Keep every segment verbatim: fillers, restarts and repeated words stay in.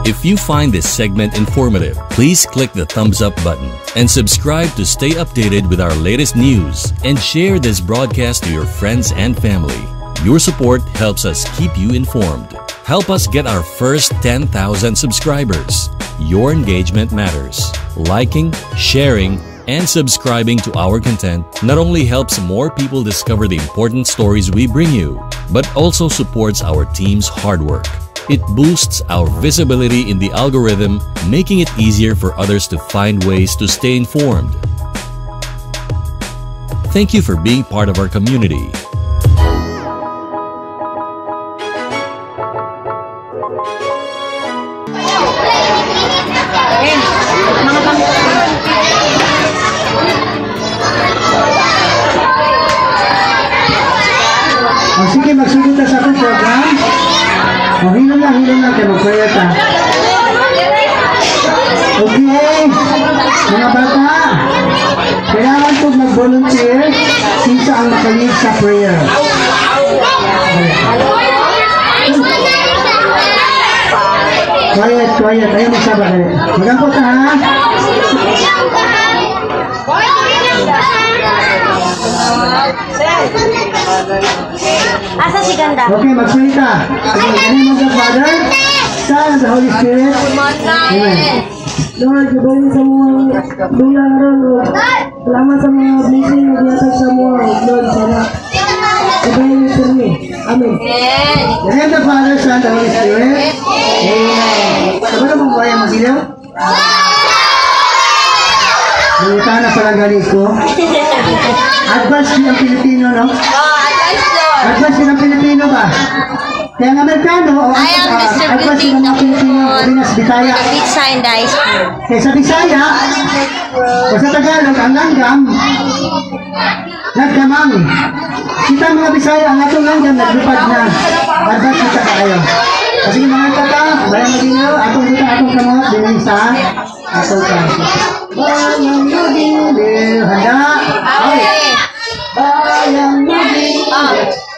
If you find this segment informative, please click the thumbs up button and subscribe to stay updated with our latest news, and share this broadcast to your friends and family. Your support helps us keep you informed. Help us get our first ten thousand subscribers. Your engagement matters. Liking, sharing, and subscribing to our content not only helps more people discover the important stories we bring you, but also supports our team's hard work. It boosts our visibility in the algorithm, making it easier for others to find ways to stay informed. Thank you for being part of our community. O sige, magsunod na sa akong program. O hilo lang, hilo lang, kaya mag-prayer ta. Okay, mga bata, kailangan po mag-volunteer sinsa ang makalig sa prayer. Quiet, quiet, ayaw magsaba. Mag-ampot ka ha? Asa si Ganda? Okay, magsalita. In the name of the Father, Son, and the Holy Spirit. Amen. Lord, gabayin sa mga dulang ron, Lord. Salamat sa mga blessing na diatag sa mga, Lord, sana. Gabayin niyo for me. Amen. In the name of the Father, Son, and the Holy Spirit. Amen. Sabi na mong buhay ang magilaw? Nangita na palang galing ko. Advance din ang Pilipino, no? Advance din ang Pilipino ba? Kaya ang Amerikano, o I am uh, advance din distributing ang mga Pilipino, on Pinas, Bisaya. pizza and ice cream. Kaya sa Bisaya, o sa Tagalog, ang langgam, nagdamang. Kita mga Bisaya, ang atong langgam, naglupad na. Advance kita kayo. Kasi mga kata, bayang maginaw, atong kita, atong kamot, din sa atong kaso. Bayang maginaw, handa? Okay. Bayang maginaw.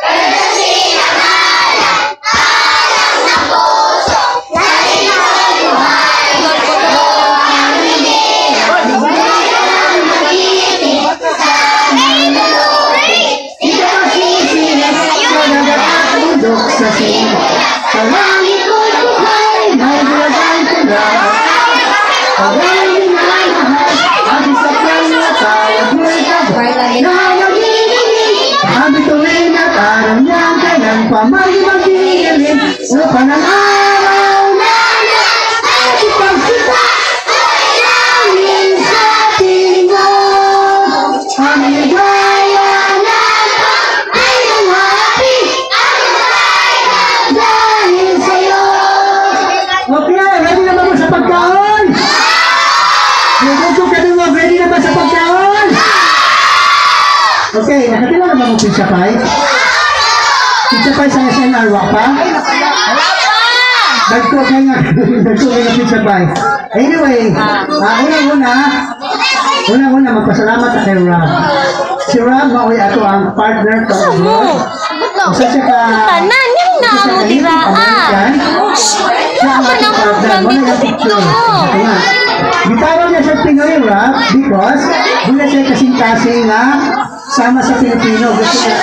Pamag-magilin upang ang araw na at ipagsipa ay langin sa tingog. Ang ligaya na ay lumati ang ligaya dahil sa'yo. Okay, ready na ba mo sa pagkaon? Nagugo ka din mo, ready na ba sa pagkaon? Okay, nakatila na ba mo pizza pie? Pizza pie sa S N R, wak pa? Wala pa! Dagto ka nga, dagto ka nga pizza pie. Anyway, uh, unang-una, unang-una, magpasalamat na kay Rob. Si Rob, mauwi ako ang partner ko. Isa siya ka... Tanan, yun na mo diraan. Siya ang aking partner. Wala na picture. Bitawag niya siya Pinoy, Rob, because wala siya kasing-kasing na sama sa Pilipino. Gusto niya...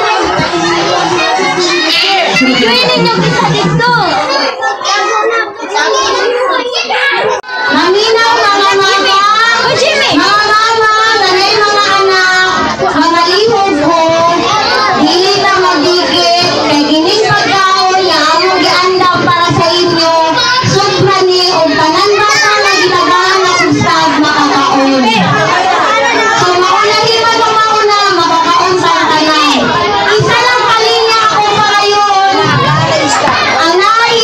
Joinin niyo kita dito. Maminaw mga mama, O Jimmy! mga mama, nanay mga anak, mga lihod ko, dili na magigit, kay gining pagkaon na among giandam para sa inyo, supra ni o pananbata na ginagahan na ustad makakaon. So mauna di ba na mauna, makakaon sa tanan. Isa lang kalinya ako para yun, ang nai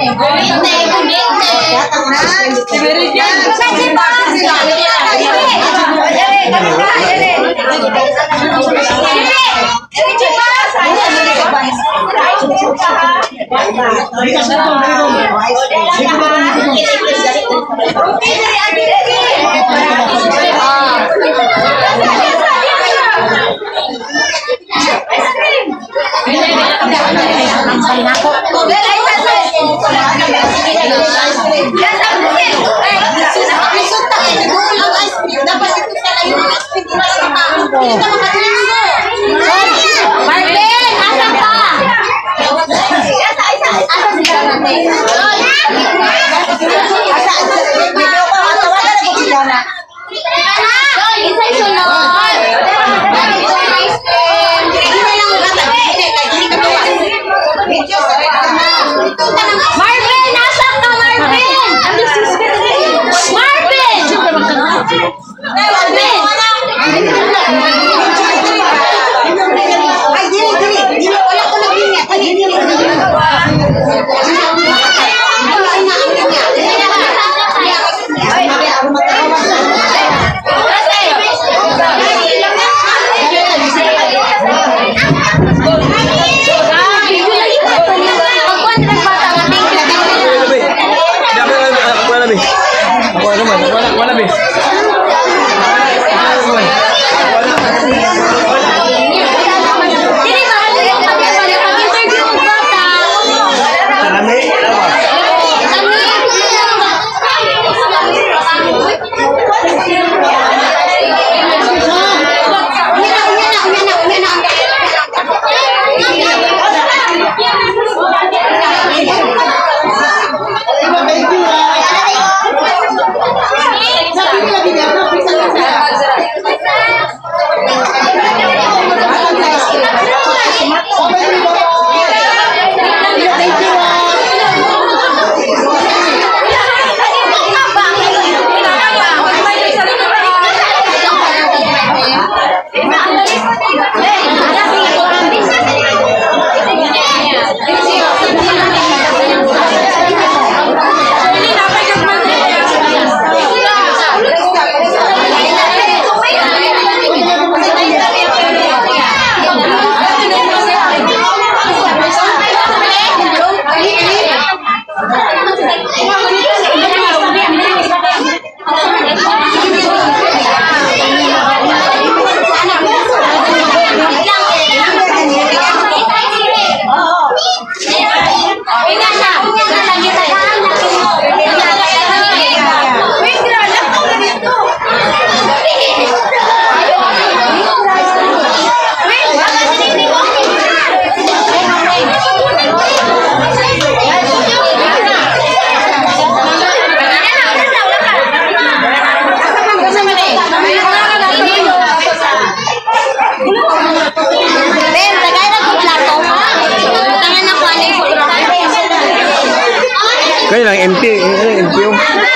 Kaya lang M T, M T yung.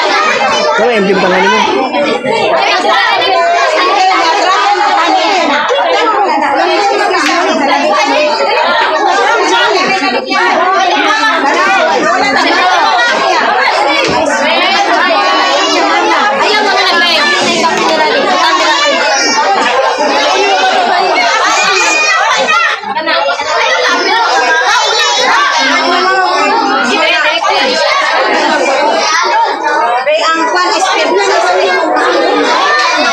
Kaya M T yung tangan mo. Ang kwan is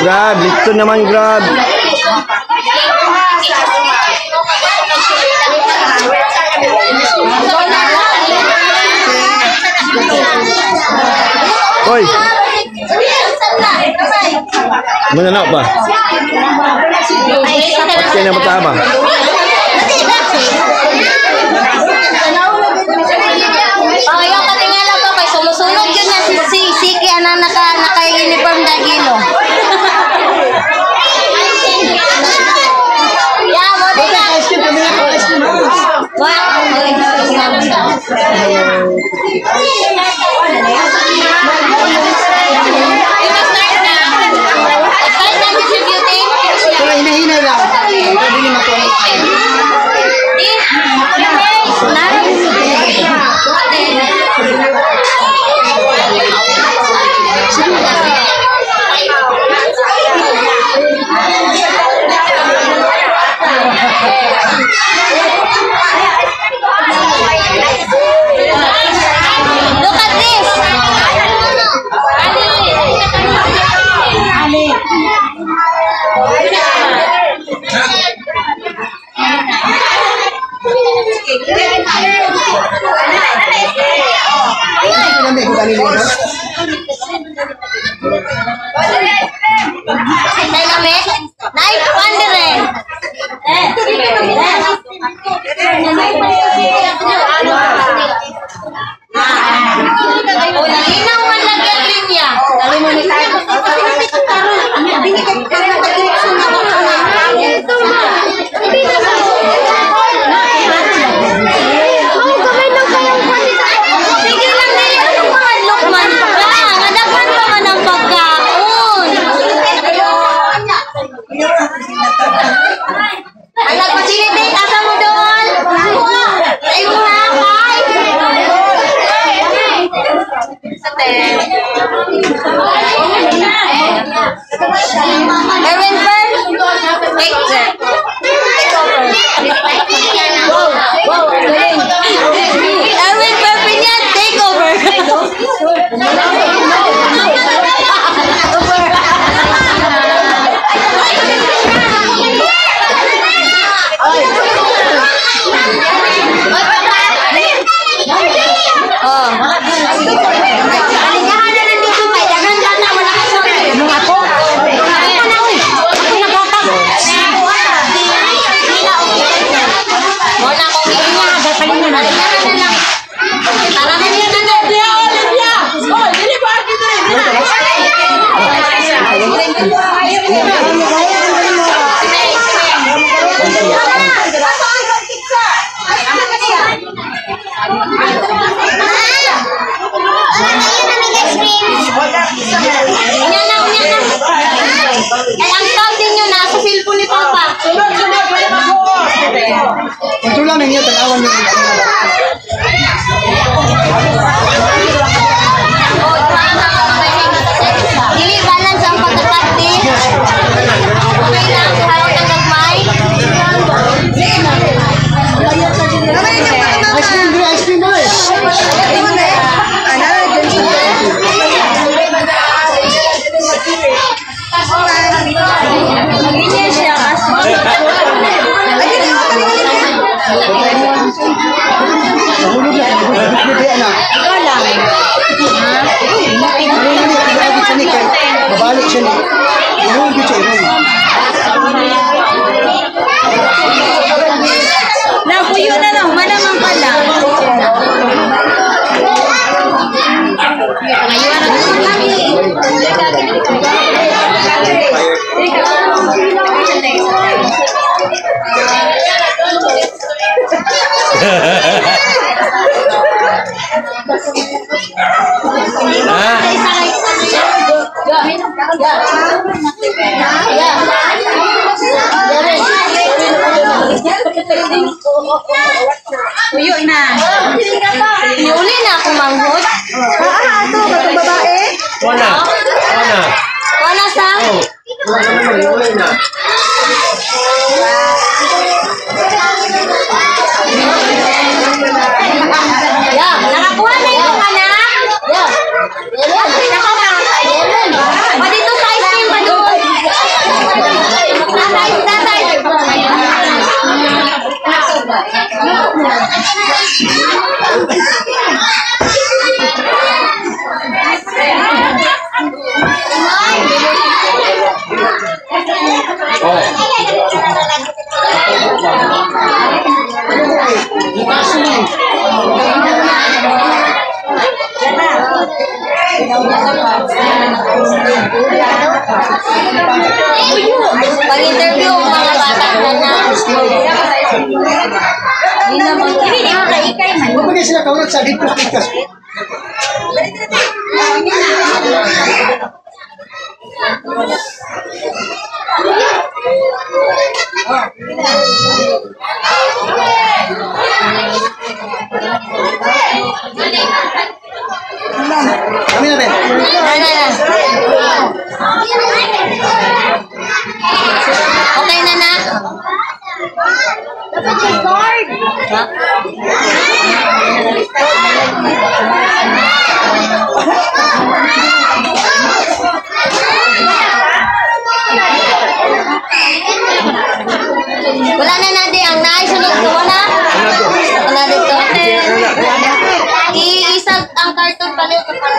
Grab, dito naman grab. Hoy. Mana nak ba? Pati na matama. Oh, yung katingala ko kay sumusunod yun na si si Siki anang naka naka-uniform na gilo. Ya, mo din na. Wah, Hina-hina lang. Pwede ni matuloy. Look at this. Dynamic. Nice wondering. Linaw man lang yung linya. Sige lang dili ano mga lukman ka. Nadapan pa man ang pagkaon. Alam ko sini din asa mo doon. Ay mo ha kay. Erwin first. Take that. Erwin Perpignan, take over. Oh. Alingahan na nandito may dagan gana wala ka sa. Ano ako? Ako na oy. Ako nakatag. Mo na ko ginya gapaling na. Alingahan na lang. Tara na niya na Olivia, Olivia. Oh, dili ba dito rin. Unya na, unya na. Ay, ang sound din nyo nasa cellphone ni Papa. Sunod, sunod. Ito lang ninyo, tanawan nyo. Dili balance ang pagkakati. Okay lang, harap ng gagmay. Ice cream, bro, ice cream, bro. Ganyan siya kasi. Ikaw lang. Babalik siya niya. Inuwi ko siya, inuwi. Napuyo na lang, malamang pala. Ngayon na gusto namin. Puyo na. Iuli na ako manghod. Ah, ito, batong babae. Mana? Mana? Wala sa? Inuwi na. Ya, nakakuha na yung anak. Ya. Nakakuha. Pa dito sa ice cream pa doon. Ini di mga ikay man. Huwag bagay sila kaulat sa dito pikas. Kami na, Ben. Okay na na. Dapat yung card. Wala na natin ang naisunod ko na. Wala dito. Iisag ang karton pala.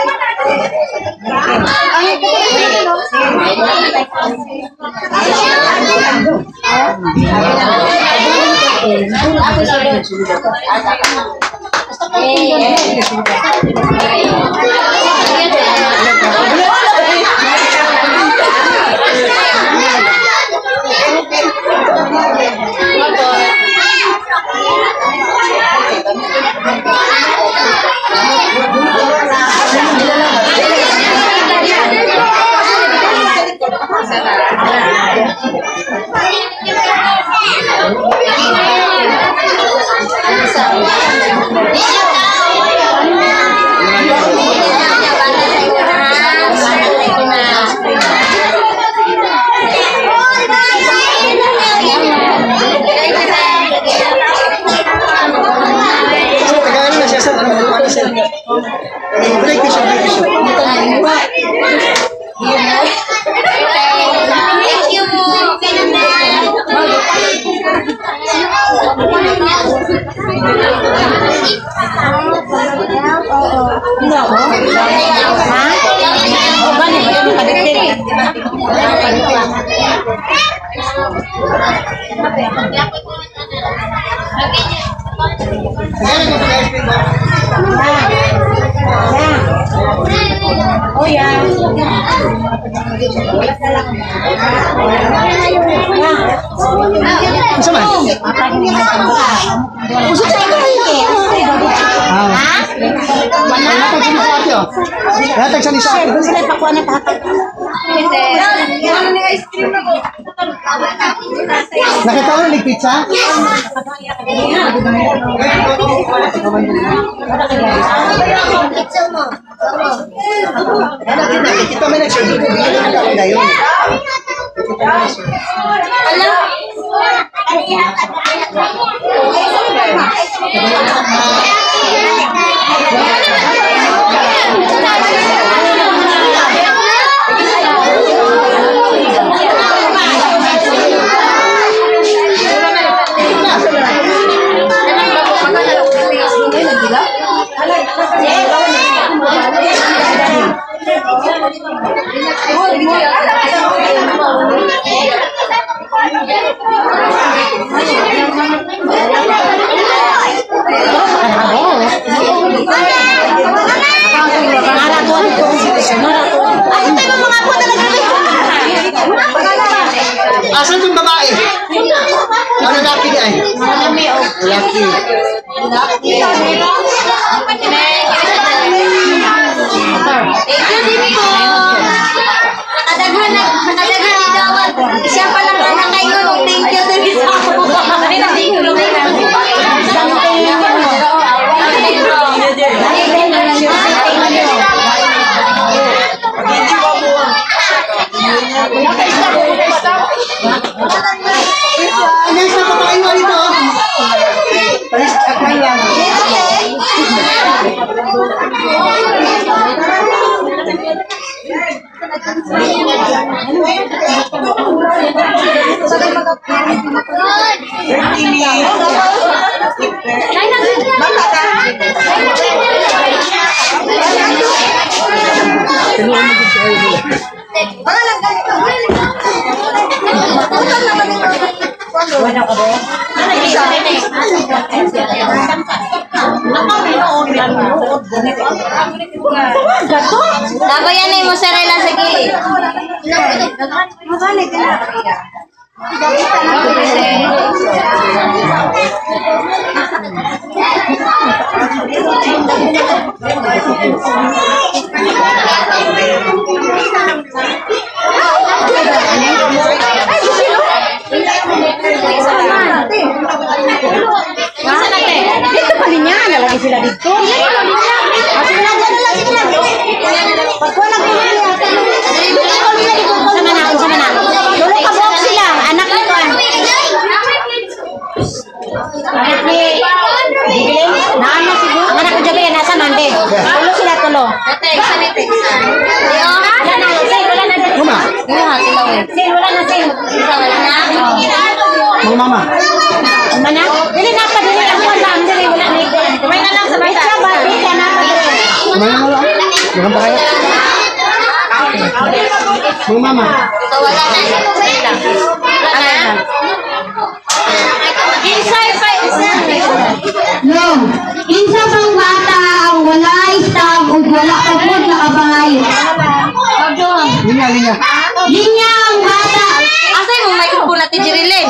Oh ya. Isa man? Usap sa ito eh. Ah. Latag sa nisa ate, oh. Latag sa nisa ate. Sila pakuha na tatag. Nakita mo na pizza? Kita may nag-share. Asan yung babae? Ano laki niya ay? Laki. Nakadaghan na, nakadaghan ni Dawat. Siya pa lang ang nakaingon. Thank you, thank you. Thank you. Next na babae mo dito. Paris akal lang. Dapat yan ay mozzarella sa gilid. Mabalik ka na. Dito pa rin yan. Nalagay sila dito. Masih na dyan lang sila. Pagkulang ko nila. Sama na, sama na. Dulo ka buhok sila. Anak nito. Anak ni Bigilin. Naan na siguro. Ang anak ko dyan nasa mande. Tulo sila tulo. Text, sabi text. Wala na, say, wala na. Mama. Say, wala na, say. Wala na. Mga mama. Mana? Dili na pa dili ang wala, dili wala ni. Kumay na lang sa bata. Sa bata ka na pa dili. Mga mama. Mga pa kayo. Mga mama. Ito wala na. Wala na. Inside pa No, kinsa pang bata ang wala istab ug wala ka pud nakabangayo. Linya, linya. Linya ang bata. Asay mo microphone natin Jirilin.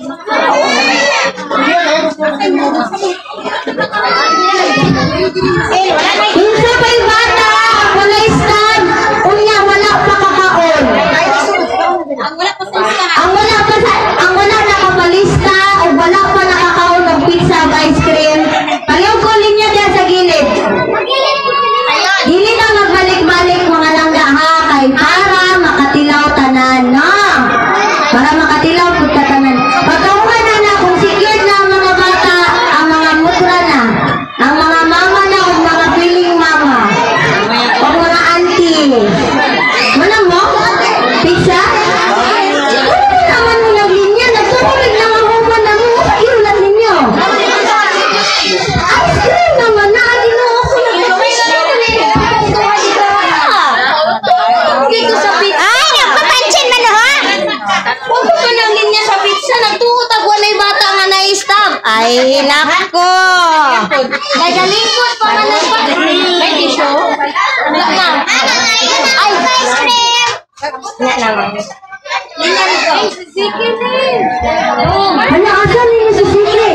Kinsa pang bata ang wala istab unya wala pa kakaon. Ang wala pa sa Ang wala pa sa ang wala nakapalista ug wala pa nakakaon ng pizza ug ice cream. Paliw ko linya diyan sa gilid. Dili na magbalik-balik mga langga ha kay para makatilaw tanan na. Para makatilaw pud ka tanan. Pagkauman na na kung secured na ang mga bata, ang mga mutra na, ang mga mama na ug mga piling mama. O mga auntie. Manang mo? Pizza? Ano naman mo naglinya? Nagtumulig na mga human na mo. Iulan ninyo. Ice cream naman na. Ginoo ko na. Dito sa pizza. Ay, nagpapansin man ha? Huwag ko nang linya sa pizza. Nagtuutag walay bata nga na-stab. Ay, nako. Nagalingkod pa man ang pa. May tissue? Ay, ice cream. Nga naman. Linya nito. Sige din. Ano asa ninyo sa sikre?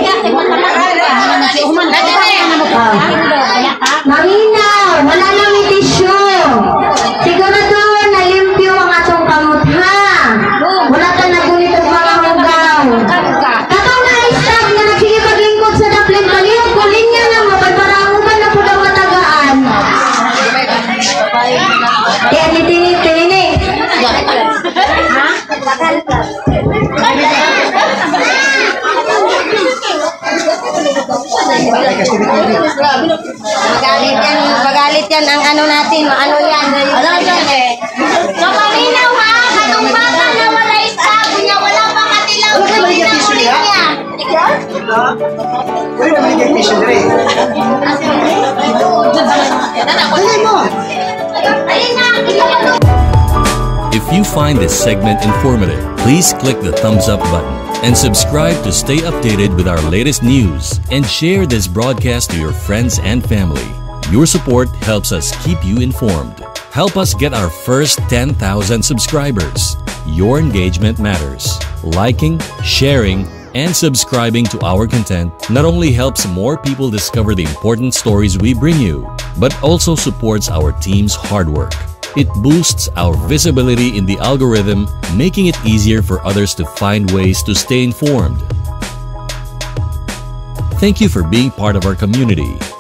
Manginaw, wala na may tissue. Sigurado na limpyo ang atong kamot ha. Wala ka nagunit ang mga hugaw. Katong na-stab na nagsige paglingkod sa daplin palihog ko linya na mapagparamo ba na po daw matagaan. Kaya nitinit, tininig. Ha? Magalit yan, magalit yan ang ano natin, ano yan. Ano yan eh. Kamalinaw ha, katong bata na wala istabo niya, wala pa katilaw. Hindi na ulit niya. Uy, naman yung mission dali. Dali mo. Ayun na, ito mo. If you find this segment informative, please click the thumbs up button and subscribe to stay updated with our latest news, and share this broadcast to your friends and family. Your support helps us keep you informed. Help us get our first ten thousand subscribers. Your engagement matters. Liking, sharing, and subscribing to our content not only helps more people discover the important stories we bring you, but also supports our team's hard work. It boosts our visibility in the algorithm, making it easier for others to find ways to stay informed. Thank you for being part of our community.